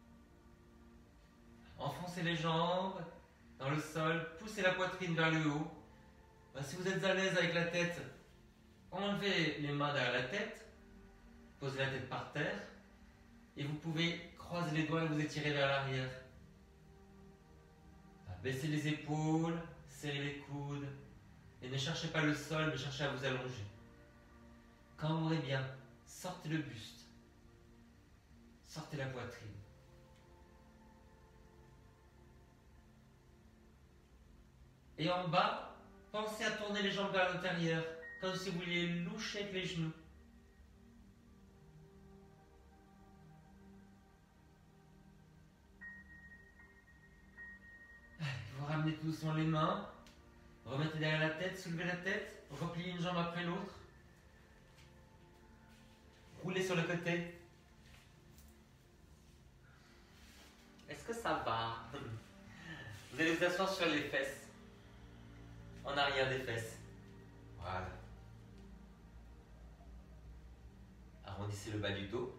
Enfoncez les jambes dans le sol, poussez la poitrine vers le haut. Si vous êtes à l'aise avec la tête, enlevez les mains derrière la tête, posez la tête par terre et vous pouvez croiser les doigts et vous étirer vers l'arrière. Baissez les épaules, serrez les coudes et ne cherchez pas le sol, mais cherchez à vous allonger. Cambrez bien, sortez le buste, sortez la poitrine. Et en bas, pensez à tourner les jambes vers l'intérieur, comme si vous vouliez loucher avec les genoux. Vous ramenez tout doucement les mains, remettez derrière la tête, soulevez la tête, repliez une jambe après l'autre. Roulez sur le côté. Est-ce que ça va? Vous allez vous asseoir sur les fesses. En arrière des fesses. Voilà. Arrondissez le bas du dos.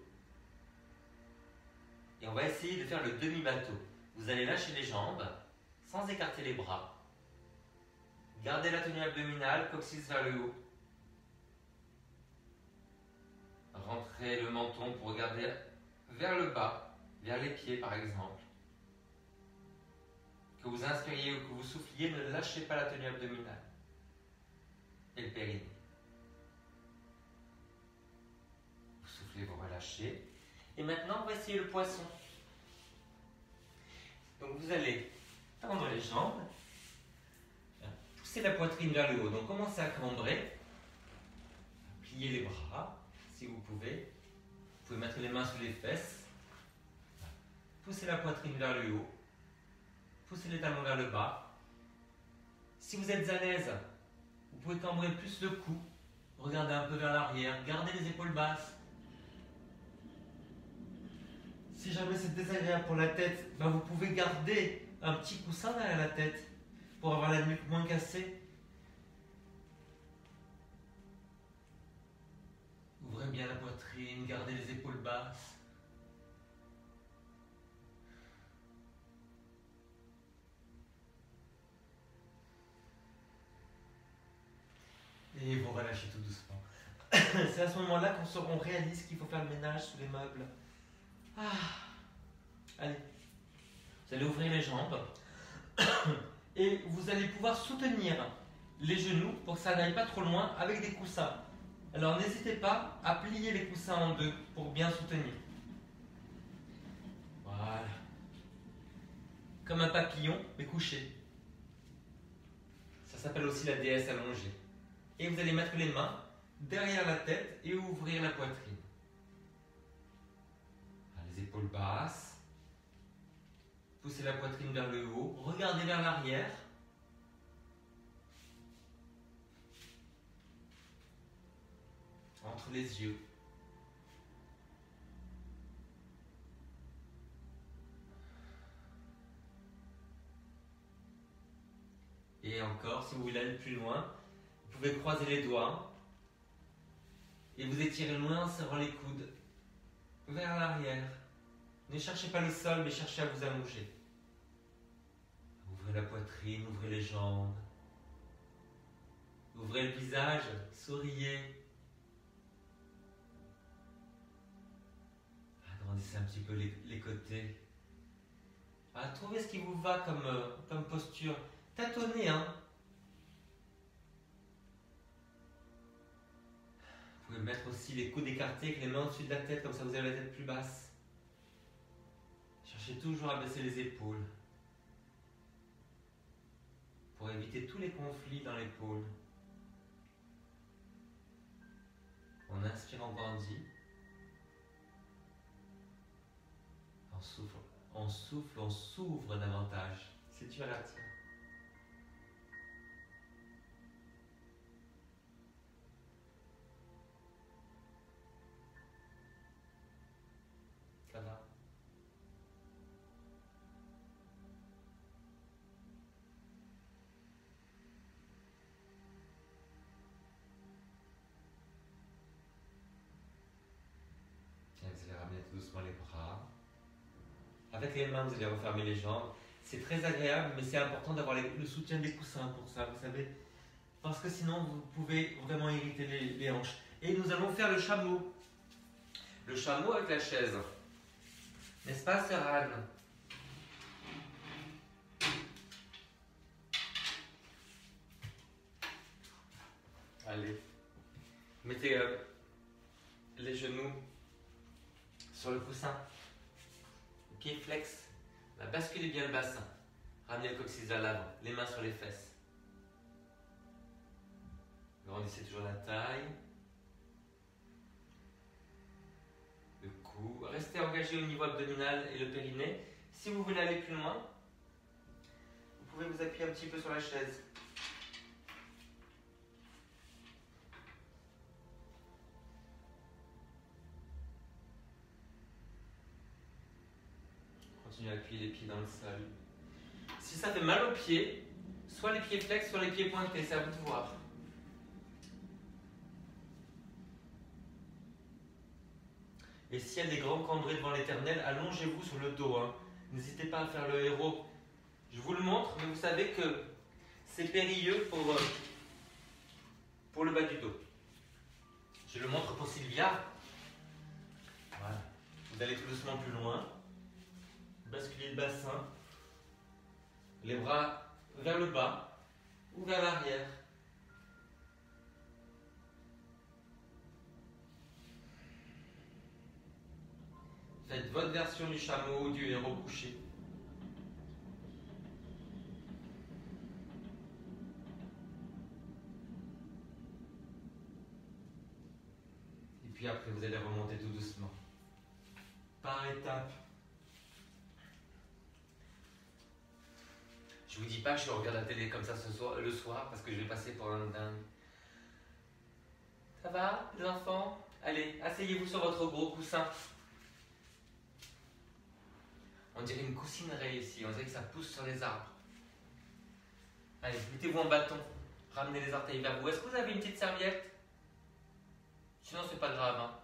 Et on va essayer de faire le demi-bateau. Vous allez lâcher les jambes sans écarter les bras. Gardez la tenue abdominale, coccyx vers le haut. Rentrez le menton pour regarder vers le bas, vers les pieds par exemple. vous inspiriez ou que vous souffliez, ne lâchez pas la tenue abdominale et le périnée. Vous soufflez, vous relâchez. Et maintenant, on va essayer le poisson. Donc vous allez tendre les jambes, pousser la poitrine vers le haut. Donc commencez à cambrer, pliez les bras si vous pouvez. Vous pouvez mettre les mains sous les fesses. Poussez la poitrine vers le haut. Poussez les talons vers le bas. Si vous êtes à l'aise, vous pouvez cambrer plus le cou. Regardez un peu vers l'arrière. Gardez les épaules basses. Si jamais c'est désagréable pour la tête, ben vous pouvez garder un petit coussin derrière la tête pour avoir la nuque moins cassée. Ouvrez bien la poitrine, gardez les épaules basses. Et vous relâchez tout doucement. C'est à ce moment-là qu'on réalise qu'il faut faire le ménage sous les meubles. Allez, vous allez ouvrir les jambes et vous allez pouvoir soutenir les genoux pour que ça n'aille pas trop loin avec des coussins. Alors n'hésitez pas à plier les coussins en deux pour bien soutenir. Voilà. Comme un papillon, mais couché. Ça s'appelle aussi la déesse allongée. Et vous allez mettre les mains derrière la tête et ouvrir la poitrine. Les épaules basses. Poussez la poitrine vers le haut. Regardez vers l'arrière. Entre les yeux. Et encore, si vous voulez aller plus loin, vous pouvez croiser les doigts et vous étirez loin en serrant les coudes vers l'arrière. Ne cherchez pas le sol, mais cherchez à vous allonger. Ouvrez la poitrine, ouvrez les jambes. Ouvrez le visage, souriez. Agrandissez un petit peu les côtés. Trouvez ce qui vous va comme posture. Tâtonnez, hein. Vous pouvez mettre aussi les coudes écartés avec les mains au-dessus de la tête, comme ça vous avez la tête plus basse. Cherchez toujours à baisser les épaules pour éviter tous les conflits dans l'épaule. On inspire, on grandit. On souffle, on s'ouvre davantage. C'est dur à la tienne. Ça va. Tiens, vous allez ramener tout doucement les bras. Avec les mains, vous allez refermer les jambes. C'est très agréable, mais c'est important d'avoir le soutien des coussins pour ça, vous savez. Parce que sinon, vous pouvez vraiment irriter les hanches. Et nous allons faire le chameau. Le chameau avec la chaise. N'est-ce pas, sœur Anne? Allez. Mettez les genoux sur le coussin. Le pied flex. Basculez bien le bassin. Ramenez le coccyx vers l'avant. Les mains sur les fesses. Grandissez toujours la taille. Le cou. Restez engagé au niveau abdominal et le périnée. Si vous voulez aller plus loin, vous pouvez vous appuyer un petit peu sur la chaise. Continuez à appuyer les pieds dans le sol. Si ça fait mal aux pieds, soit les pieds flex, soit les pieds pointés, c'est à vous de voir. Et s'il y a des grands cambrés devant l'Éternel, allongez-vous sur le dos. Hein. N'hésitez pas à faire le héros. Je vous le montre, mais vous savez que c'est périlleux pour le bas du dos. Je le montre pour Sylvia. Voilà. Vous allez tout doucement plus loin. Basculez le bassin. Les bras vers le bas ou vers l'arrière. Faites votre version du chameau ou du héros couché. Et puis après, vous allez remonter tout doucement. Par étapes. Je vous dis pas que je regarde la télé comme ça le soir parce que je vais passer pour un dingue. Ça va, les enfants? Allez, asseyez-vous sur votre gros coussin. On dirait une coussinerie ici, on dirait que ça pousse sur les arbres. Allez, mettez-vous en bâton. Ramenez les orteils vers vous. Est-ce que vous avez une petite serviette? Sinon, c'est pas grave. Hein.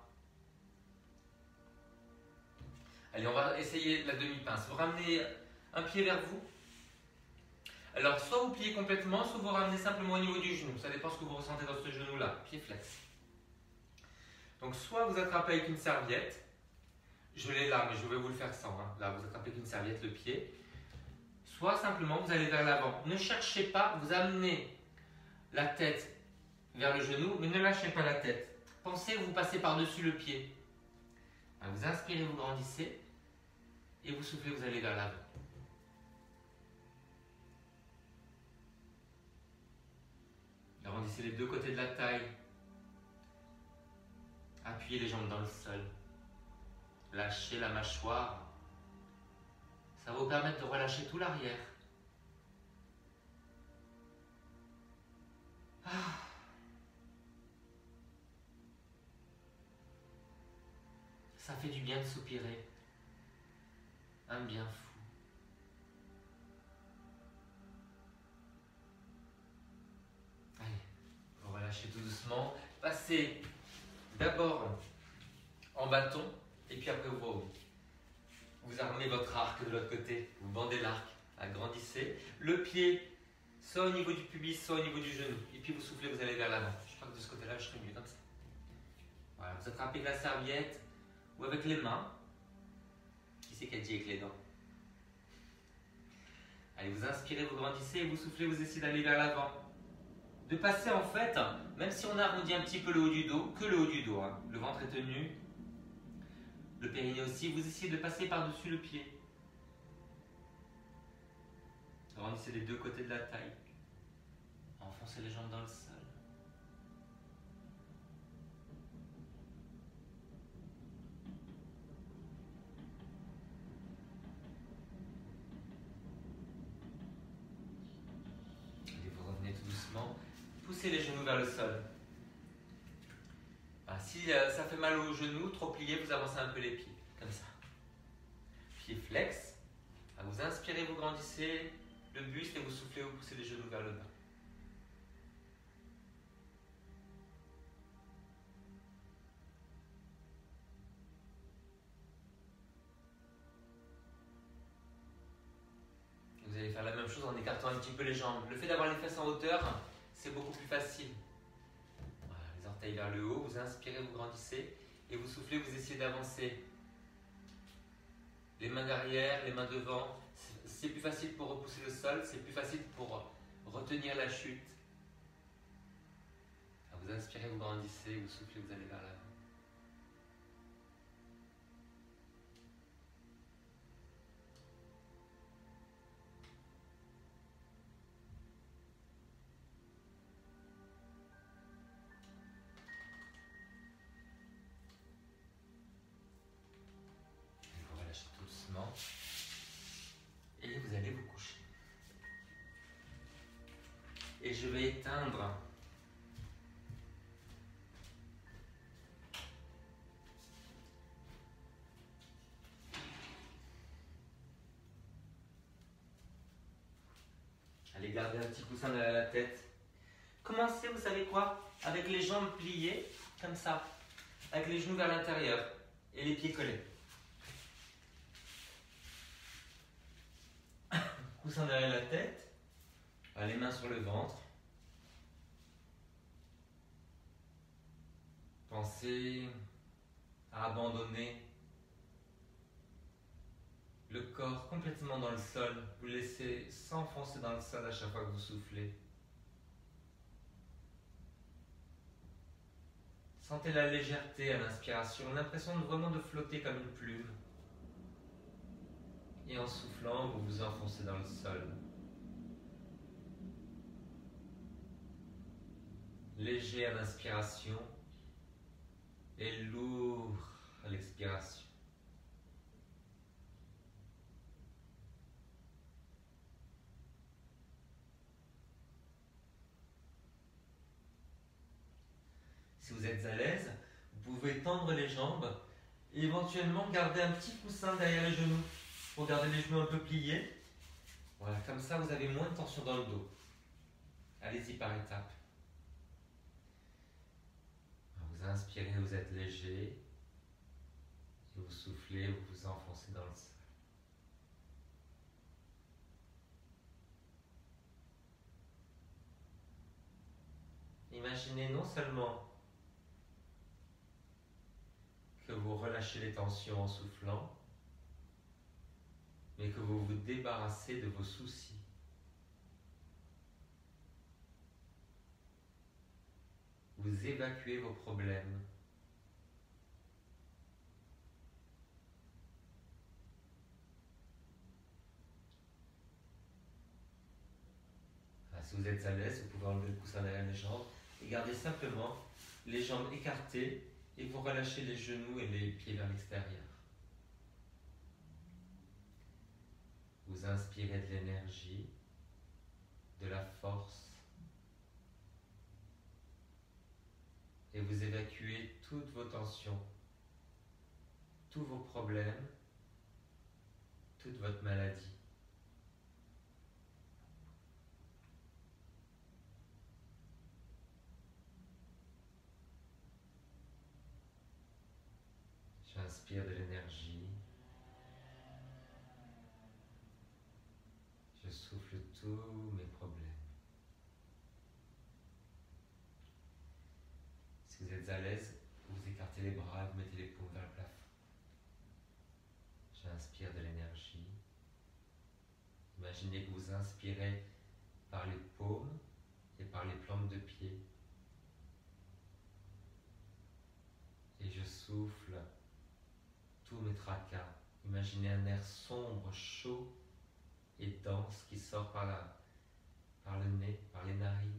Allez, on va essayer la demi-pince. Vous ramenez un pied vers vous. Alors, soit vous pliez complètement, soit vous ramenez simplement au niveau du genou. Ça dépend de ce que vous ressentez dans ce genou-là. Pied flex. Donc, soit vous attrapez avec une serviette. Je l'ai là, mais je vais vous le faire sans. Hein. Là, vous attrapez avec une serviette le pied. Soit simplement, vous allez vers l'avant. Ne cherchez pas, vous amenez la tête vers le genou, mais ne lâchez pas la tête. Pensez que vous passez par-dessus le pied. Vous inspirez, vous grandissez. Et vous soufflez, vous allez vers l'avant. Grandissez les deux côtés de la taille. Appuyez les jambes dans le sol. Lâchez la mâchoire. Ça va vous permettre de relâcher tout l'arrière. Ça fait du bien de soupirer. Un bien fou. Allez, vous relâchez tout doucement. Passez d'abord en bâton et puis après vous armez votre arc de l'autre côté. Vous bandez l'arc, agrandissez. Le pied, soit au niveau du pubis, soit au niveau du genou. Et puis vous soufflez, vous allez vers l'avant. Je crois que de ce côté-là, je serai mieux comme ça. Voilà, vous attrapez avec la serviette ou avec les mains. Qui c'est qui a dit avec les dents? Allez, vous inspirez, vous grandissez et vous soufflez, vous essayez d'aller vers l'avant. De passer en fait, même si on arrondit un petit peu le haut du dos, que le haut du dos. Hein. Le ventre est tenu, le périnée aussi. Vous essayez de passer par-dessus le pied. Grandissez les deux côtés de la taille. Enfoncez les jambes dans le sol. Et vous revenez tout doucement. Poussez les genoux vers le sol. Si ça fait mal aux genoux, trop plié, vous avancez un peu les pieds, comme ça. Pied flex. Vous inspirez, vous grandissez le buste et vous soufflez, vous poussez les genoux vers le bas. Et vous allez faire la même chose en écartant un petit peu les jambes. Le fait d'avoir les fesses en hauteur, c'est beaucoup plus facile. Voilà, les orteils vers le haut, vous inspirez, vous grandissez et vous soufflez, vous essayez d'avancer. Les mains derrière, les mains devant. C'est plus facile pour repousser le sol, c'est plus facile pour retenir la chute. Vous inspirez, vous grandissez, vous soufflez, vous allez vers l'avant. Vous relâchez tout doucement. Et vous allez vous coucher. Et je vais éteindre allez garder un petit coussin derrière la tête. Commencez, vous savez quoi? Avec les jambes pliées, comme ça, avec les genoux vers l'intérieur et les pieds collés. Coussin derrière la tête, les mains sur le ventre. Pensez à abandonner le corps complètement dans le sol. Vous laissez s'enfoncer dans le sol à chaque fois que vous soufflez. Sentez la légèreté à l'inspiration, l'impression vraiment de flotter comme une plume. Et en soufflant, vous vous enfoncez dans le sol. Léger à l'inspiration et lourd à l'expiration. Si vous êtes à l'aise, vous pouvez tendre les jambes et éventuellement garder un petit coussin derrière les genoux pour garder les genoux un peu pliés. Voilà, comme ça vous avez moins de tension dans le dos. Allez-y par étapes. Vous inspirez, vous êtes léger. Et vous soufflez, vous vous enfoncez dans le sol. Imaginez non seulement que vous relâchez les tensions en soufflant, mais que vous vous débarrassez de vos soucis. Vous évacuez vos problèmes. Si vous êtes à l'aise, vous pouvez enlever le coussin derrière les jambes et gardez simplement les jambes écartées et vous relâchez les genoux et les pieds vers l'extérieur. Vous inspirez de l'énergie, de la force et vous évacuez toutes vos tensions, tous vos problèmes, toute votre maladie. J'inspire de l'énergie. Je souffle tous mes problèmes. Si vous êtes à l'aise, vous écartez les bras, vous mettez les paumes vers le plafond. J'inspire de l'énergie. Imaginez que vous inspirez par les paumes et par les plantes de pied. Et je souffle tous mes tracas. Imaginez un air sombre, chaud et dense qui sort par le nez, par les narines.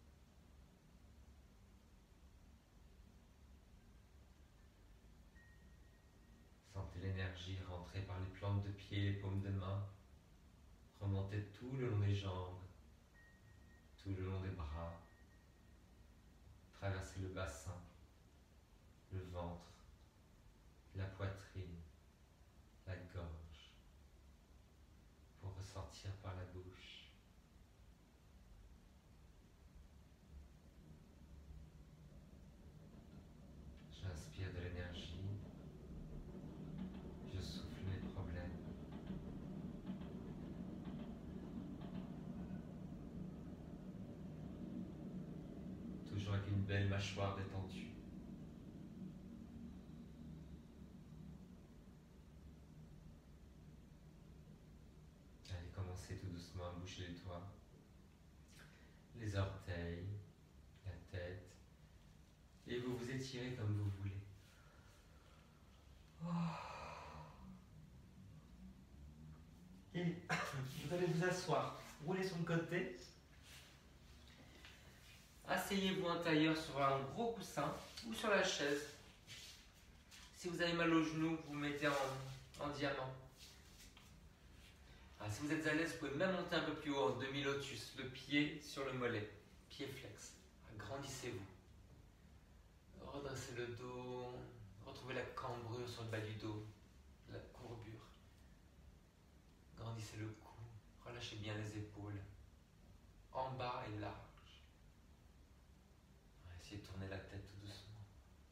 Sentez l'énergie rentrer par les plantes de pied, les paumes de main, remonter tout le long des jambes, tout le long des bras, traverser le bassin, le ventre, la poitrine, la gorge, pour ressortir par la bouche. J'inspire de l'énergie, je souffle mes problèmes. Toujours avec une belle mâchoire détendue. Allez, commencez tout doucement à boucher les doigts, les orteils, la tête, et vous vous étirez comme vous voulez. Et vous allez vous asseoir, rouler sur le côté. Asseyez-vous en tailleur sur un gros coussin ou sur la chaise. Si vous avez mal aux genoux, vous mettez en diamant. Si vous êtes à l'aise, vous pouvez même monter un peu plus haut en demi-lotus, le pied sur le mollet, pied flex. Grandissez-vous. Redressez le dos, retrouvez la cambrure sur le bas du dos, la courbure. Grandissez le cou, relâchez bien les épaules, en bas et large. Essayez de tourner la tête tout doucement.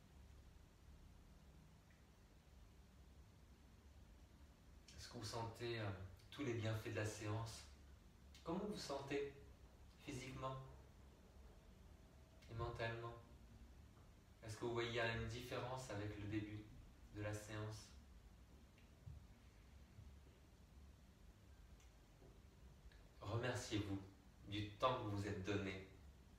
Est-ce que vous sentez tous les bienfaits de la séance? Comment vous vous sentez physiquement et mentalement? Est-ce que vous voyez une différence avec le début de la séance? remerciez-vous du temps que vous vous êtes donné.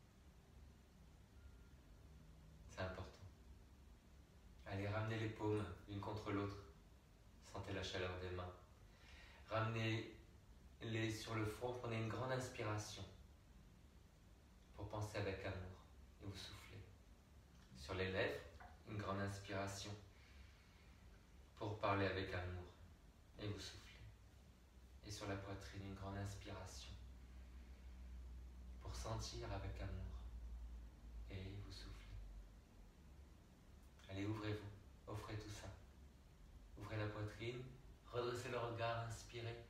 C'est important. Allez, ramenez les paumes l'une contre l'autre. Sentez la chaleur des mains. Ramenez-les sur le front, prenez une grande inspiration pour penser avec amour et vous soufflez. Sur les lèvres, une grande inspiration pour parler avec amour et vous soufflez. Et sur la poitrine, une grande inspiration pour sentir avec amour et vous soufflez. Allez, ouvrez-vous, offrez tout ça. Ouvrez la poitrine, redressez le regard, inspirez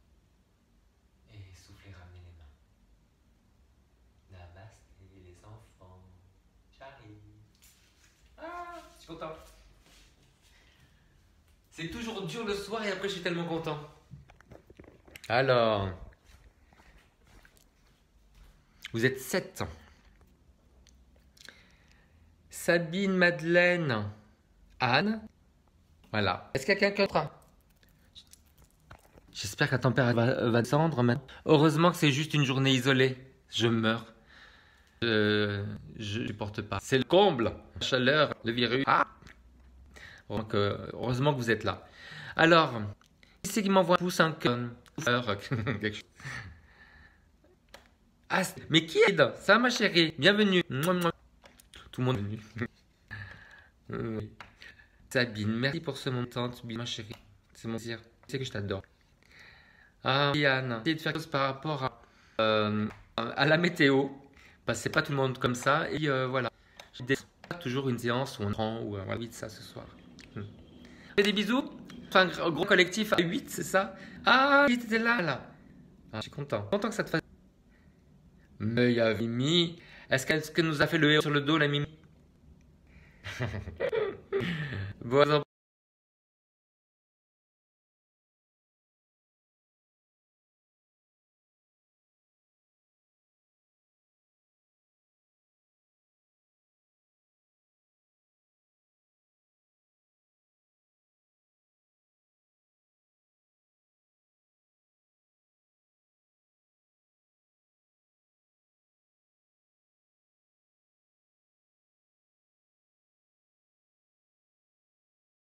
et soufflez, ramenez les mains. Namasté les enfants, j'arrive. Ah, je suis content. C'est toujours dur le soir et après je suis tellement content. Alors, vous êtes 7. Sabine, Madeleine, Anne. Voilà. Est-ce qu'il y a quelqu'un d'autre? J'espère que la température va descendre maintenant. Heureusement que c'est juste une journée isolée. Je meurs. Je ne supporte pas. C'est le comble. La chaleur, le virus. Ah! Donc, heureusement que vous êtes là. Alors, qui c'est qui m'envoie un pouce, un cœur, quelque chose. Ah, mais qui est là? Ça, ma chérie. Bienvenue. Tout le monde est venu. Sabine, merci pour ce montant, ma chérie. C'est mon plaisir. Tu sais que je t'adore. Ah, Yann, essayez de faire quelque chose par rapport à la météo. Parce que c'est pas tout le monde comme ça. Et voilà. J'ai toujours une séance où on prend ou voilà, de ça ce soir. Des bisous. Enfin, un gros collectif à 8, c'est ça? Ah, il était là. Ah, je suis content. Content que ça te fasse. Mais il y a Mimi. Est-ce qu'elle nous a fait le héros sur le dos, la Mimi? Bon,